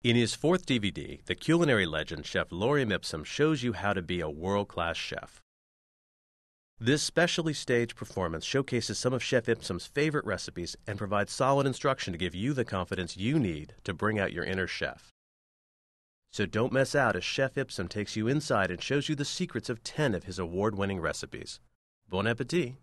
In his fourth DVD, the culinary legend Chef Lorem Ipsum shows you how to be a world-class chef. This specially staged performance showcases some of Chef Ipsum's favorite recipes and provides solid instruction to give you the confidence you need to bring out your inner chef. So don't miss out as Chef Ipsum takes you inside and shows you the secrets of 10 of his award-winning recipes. Bon appétit!